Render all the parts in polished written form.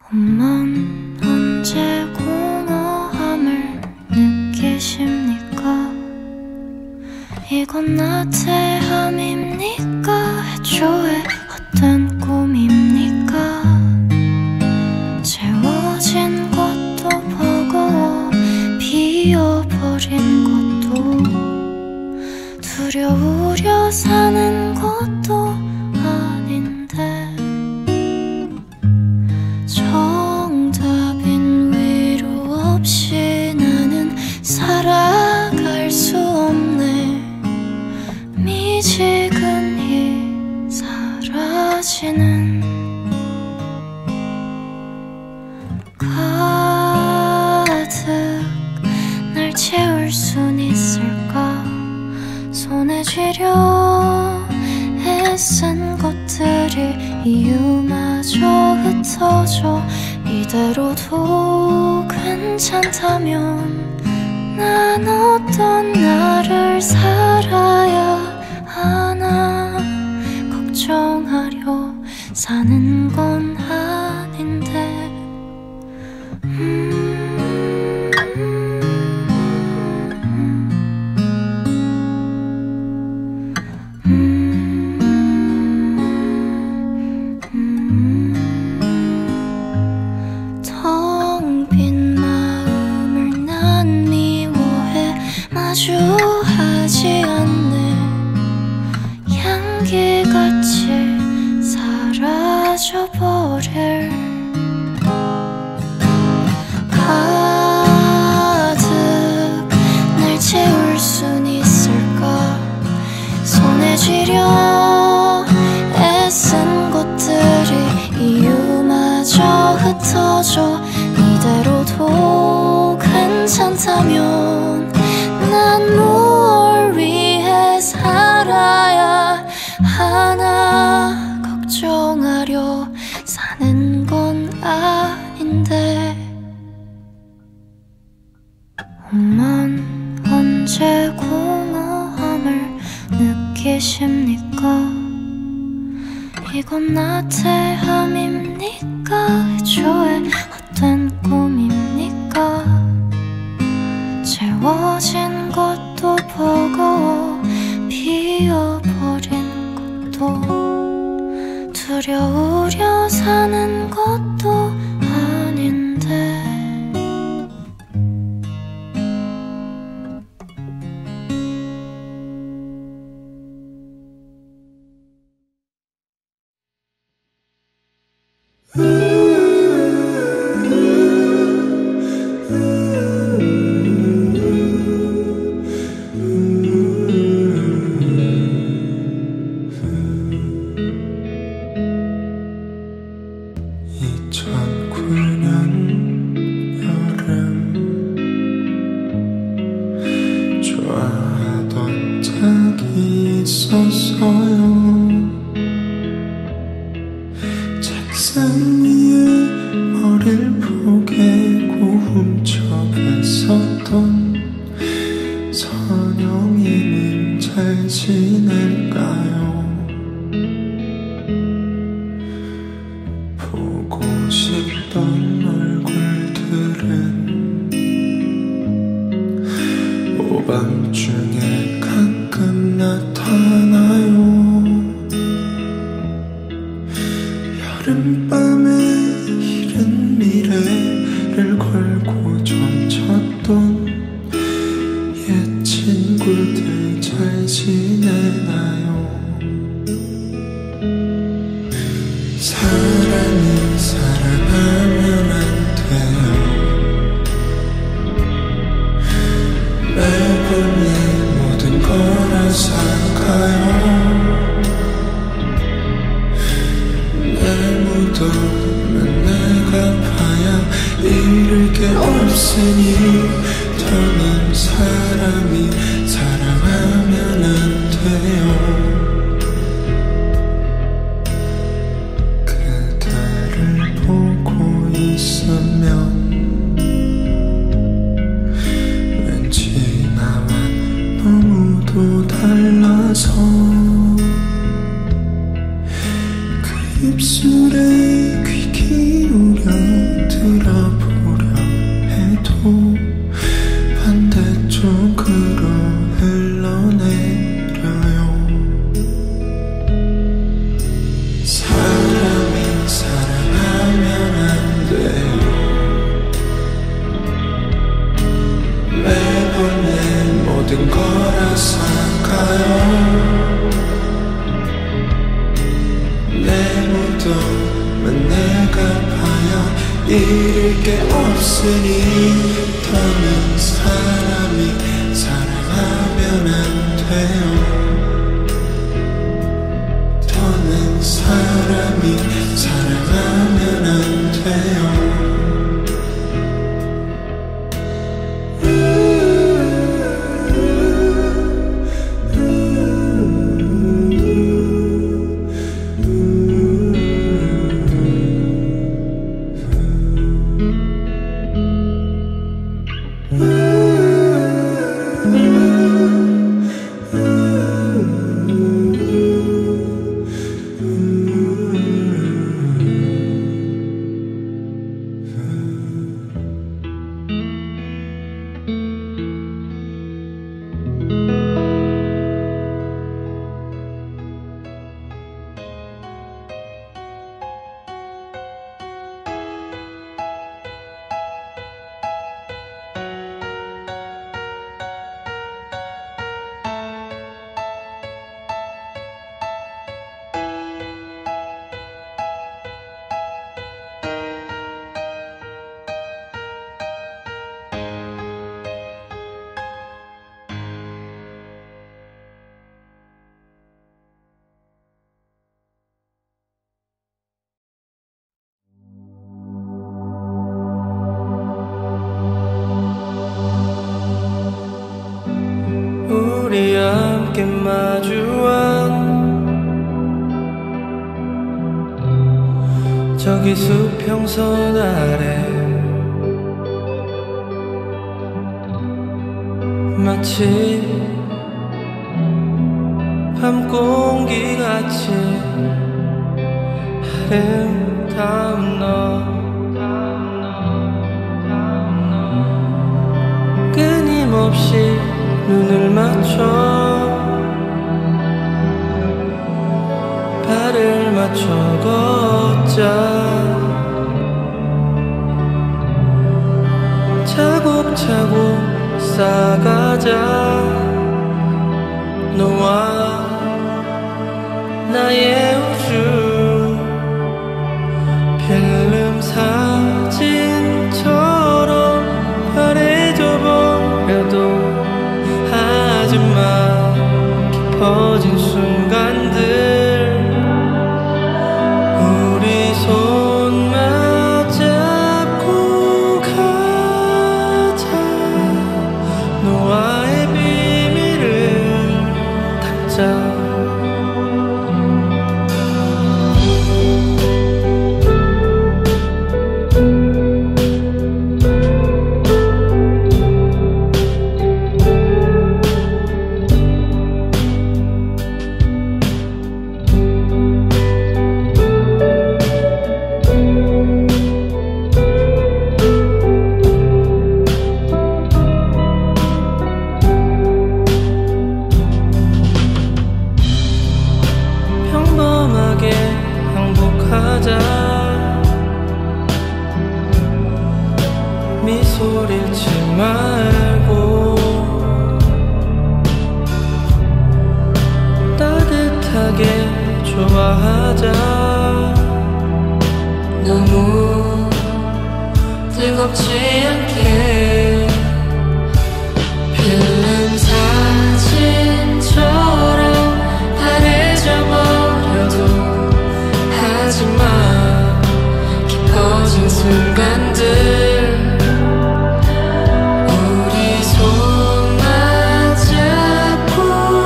엄만 언제 공허함을 느끼십니까? 이건 나태함입니까? 애초에 헛된 꿈입니까? 채워진 것도 버거워 비어버린 것도 두려우려 사는 것도 아닌데 정답인 위로 없이 나는 살아갈 수 없네. 미지근히 사라지는 가득 날 채울 순 있을까? 손에 쥐려 애쓴 것들이 이유마저 흩어져 이대로도 괜찮다면 난 어떤 나를 살아야 하나. 걱정하려 사는 건 아닌데 텅 빈 마음을 난 미워해 마주하지 않네. 향기같이 사라져버릴 가득 날 채울 순 있을까? 손에 쥐려 애쓴 것들이 이유마저 흩어져 이대로도 괜찮다면 난 뭘 위해 살아야 하나. 걱정하려 사는 건 아닌데 엄만 언제 공허함을 느끼십니까? 이건 나태함입니까? 애초에 헛된 꿈입니까? 채워진 것도 버거워 비어버린 것도 두려우려 사는 것도 아닌데 좋아하던 적이 있었어요. 책상 위에 머리를 포개고 훔쳐 뵀었던 선영이는 잘 지낼까요? 보고 싶던 얼굴들은 오밤중에 가끔 나타나요. 여름밤에 이른 미래를 걸고 멈췄던 옛 친구들 잘 지내나요? 사랑이 사랑하면 안 돼요. 매번 내 모든 걸 앗아가요. 내 무덤은 내가 파야 잃을 게 없으니 더는 사람이 사랑하면 안 돼요. 그대를 보고 있으면 왠지 나와 너무도 달라서 그 입술에 귀 기울여 갚아야 잃을 게 없으니 더는 사람이 사랑하면 안 돼요. 더는 사람이 사랑하면 안 돼요. 우리 함께 마주한 저기 수평선 아래 마치 밤 공기같이 아름다운 너 끊임없이 눈을 맞춰 발을 맞춰 걷자. 차곡차곡 쌓아가자. 너와 나의 우주 필름 사진처럼 바래져 버려도 하지만 깊어진 순간들 우리 손 맞잡고 가자. 너와의 비밀을 담자. 평범하게 행복하자. 미소를 잃지 말고 따뜻하게 좋아하자. 너무 뜨겁지 않게 필름 사진처럼 바래져 버려도 하지마. 깊어진 순간들 우리 손 맞잡고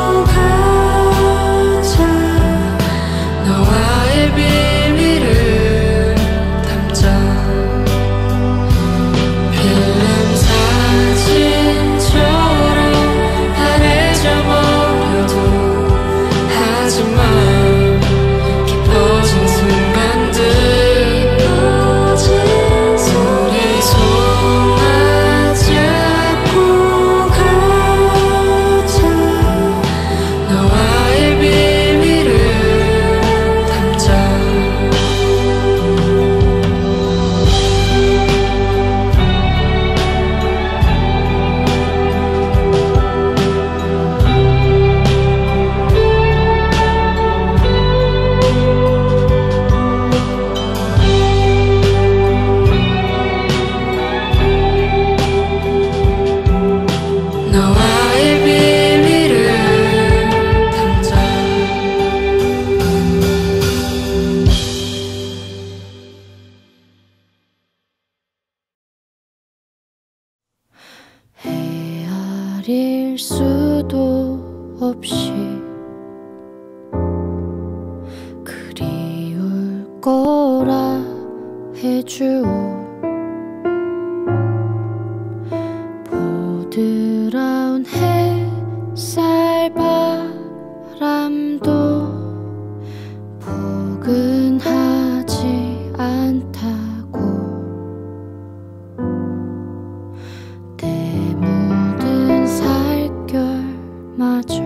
가자. 너와의 비밀을 담자. 내릴 수도 없이 그리울 거라 해주오. 보드라운 햇살 바람도 포근하지 않다고. 내 모든 살결마저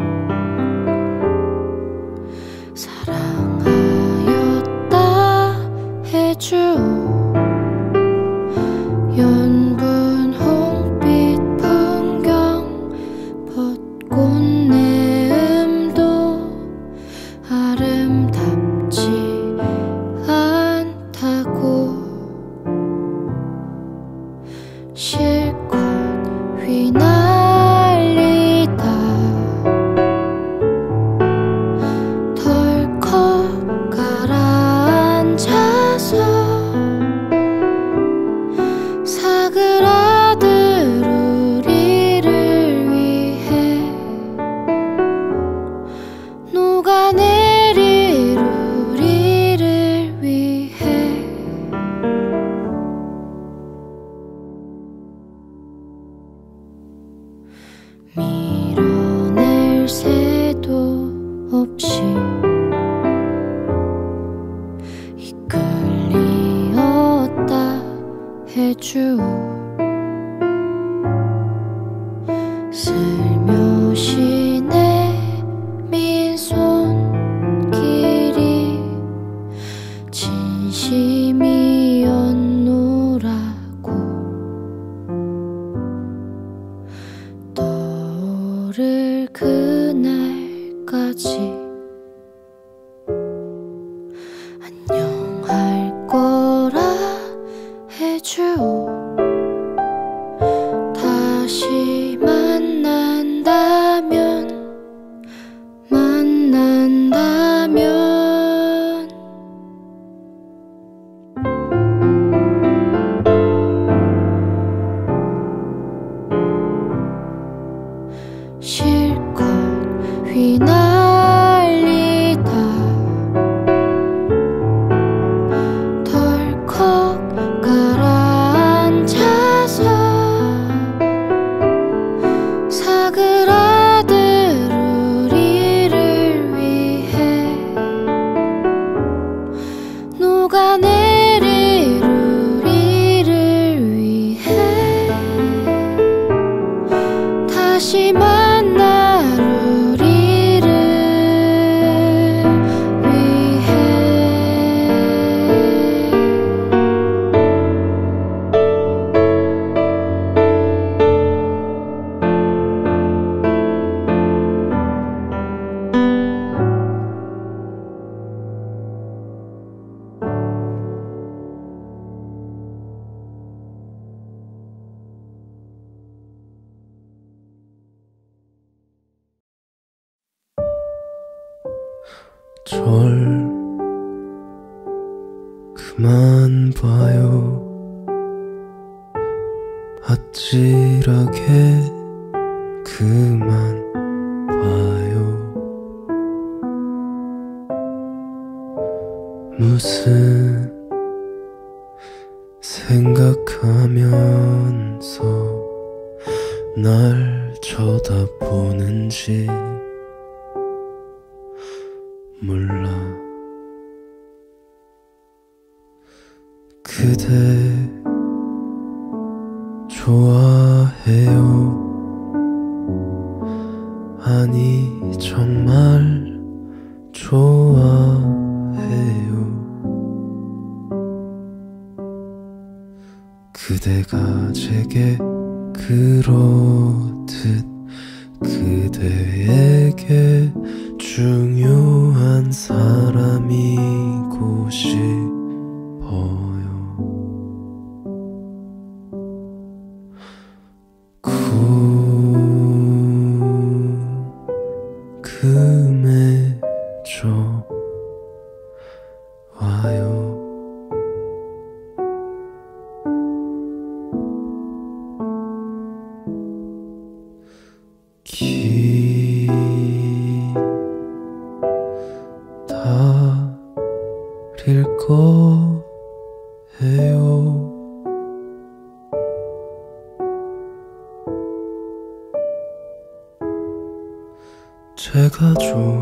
사랑하였다 해주오. 연분 홍빛 풍경 벚꽃 내음도 아름답지 않다고. 실컷 휘날리다 덜컥 가라앉아서 사그라들 우리를 위해 녹아내릴 우리를 위해. 밀어낼 새도 없이 이끌리었다 해주오. 슬며시 내민 손길이 진심이었노라고. 떠오를 그날까지 안녕할 거라 해주오. 다시 만난다면 실컷 휘날리다 덜컥 가라앉아서 사그라들 우리를 위해 녹아내릴 우리를 위해 다시 만날 우리를 위해. 절 그만 봐요. 아찔하게 그만 봐요. 무슨 생각하면서 날 쳐다보는지 몰라. 그대 좋아해요. 아니 정말 좋아해요. 그대가 제게 그렇듯 그대에게 중요한 사람이고 싶어요. 궁금해져 와요. 제가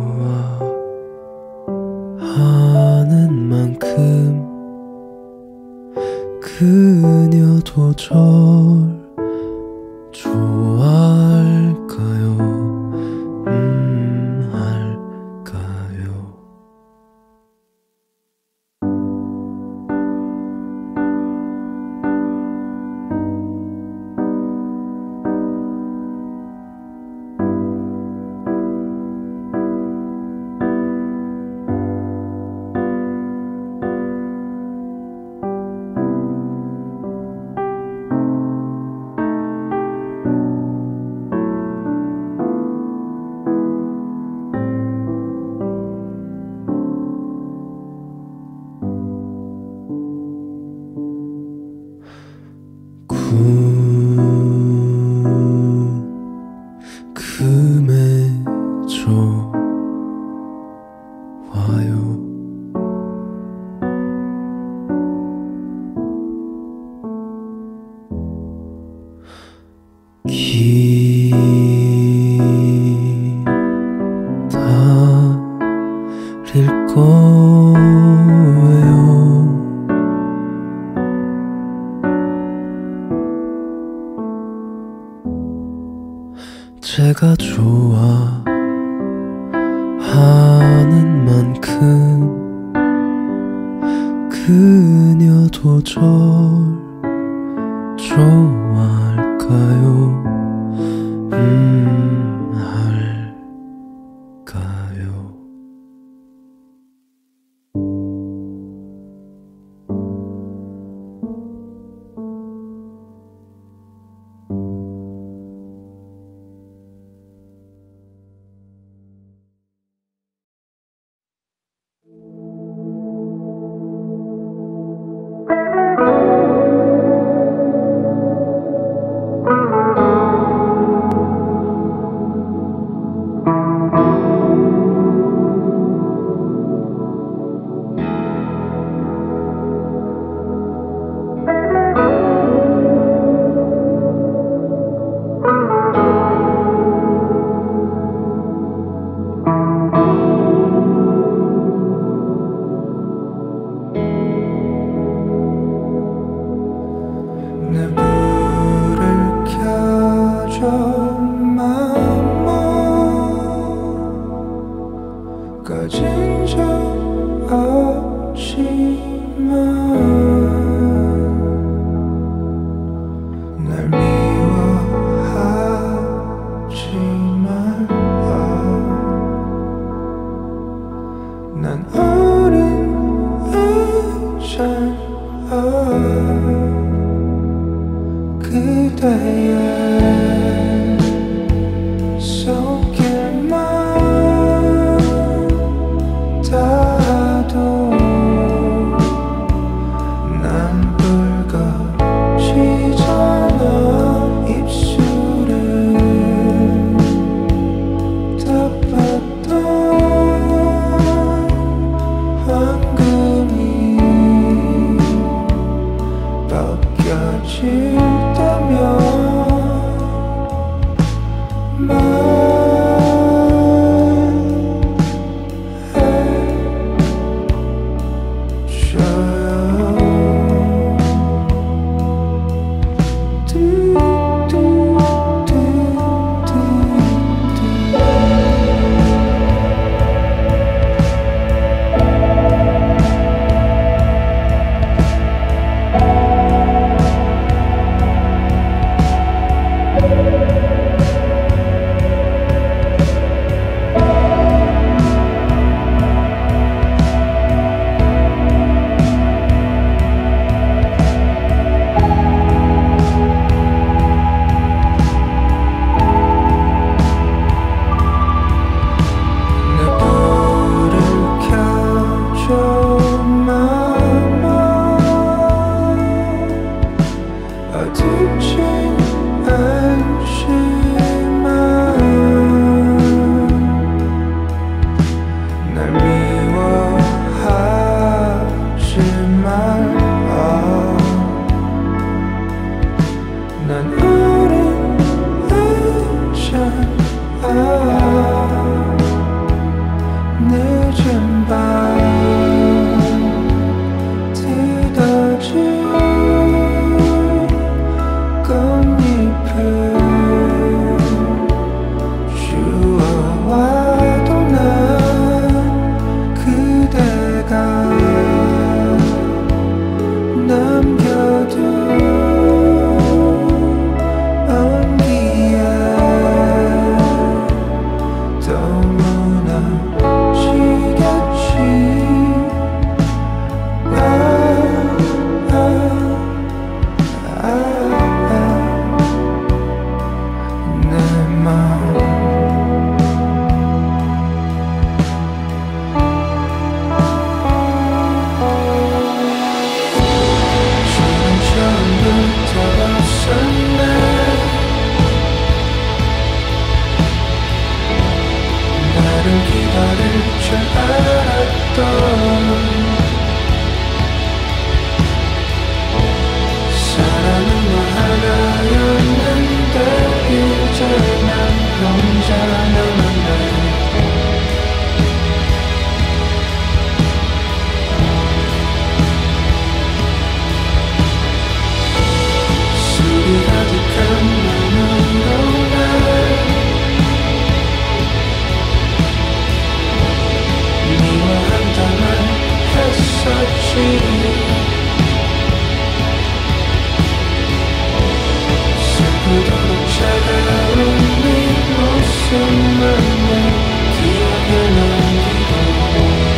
좋아하는 만큼 그녀도 절 좋아할까요? 할까요? 금에 좋아요. 기다릴 거예요. 제가 좋아하는 만큼 그녀도 절 좋아할까요? 할까요? 가득한 눈으로 날 미워한다 말했었지. 슬프도록 차가운 네 모습만 내 기억에 남기고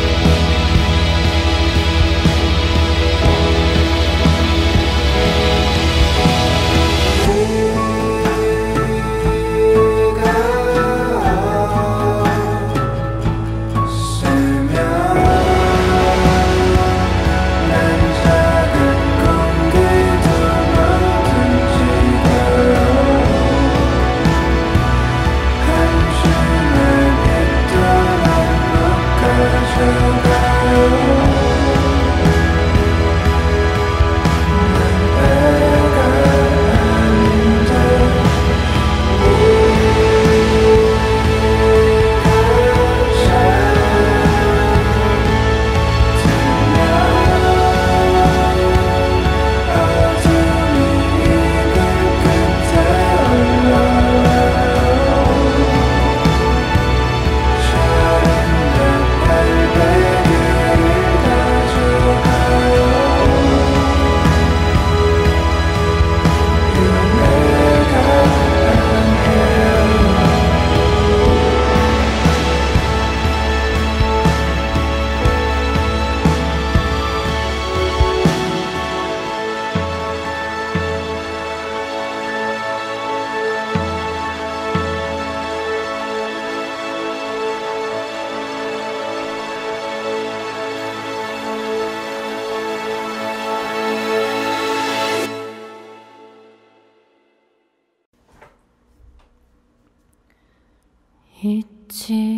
있지.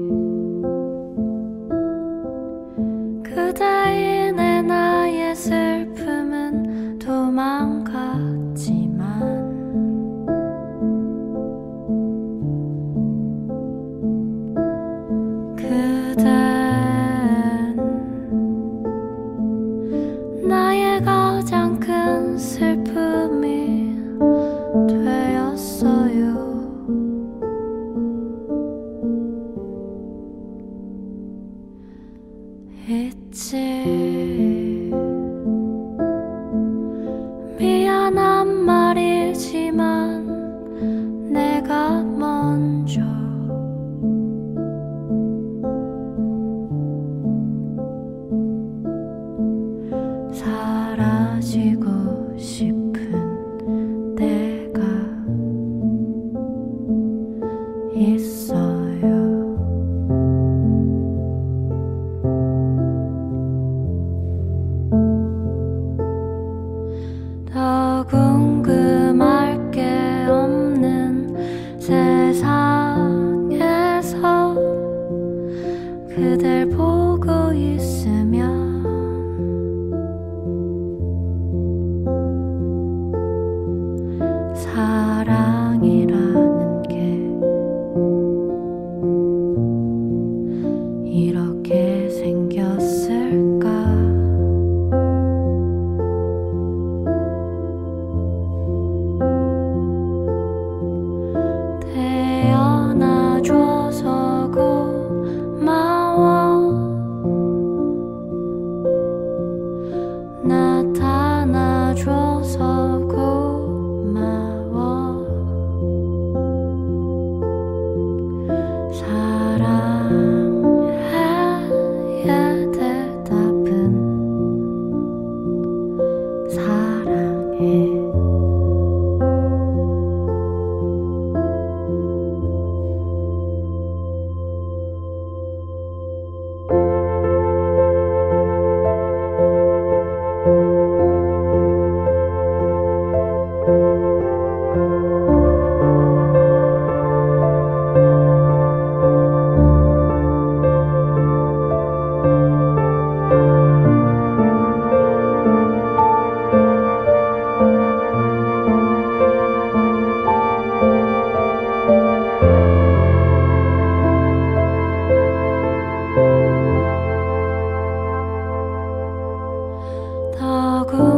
그대의 내 나의 슬픔은 도망갔지만 그댄 나의 가장 큰 슬픔이 되었어요. 있지. 미안한 말이지만 내가 먼저 사라지고 싶은 때가 있어요. 더 궁금할 게 없는 세상에서 그댈 보고 있으면 사랑이라는 게 이렇게 생겼을까? 태어나줘서 고마워. 나타나줘서 고마워. 사랑해의 대답은 사랑해. 더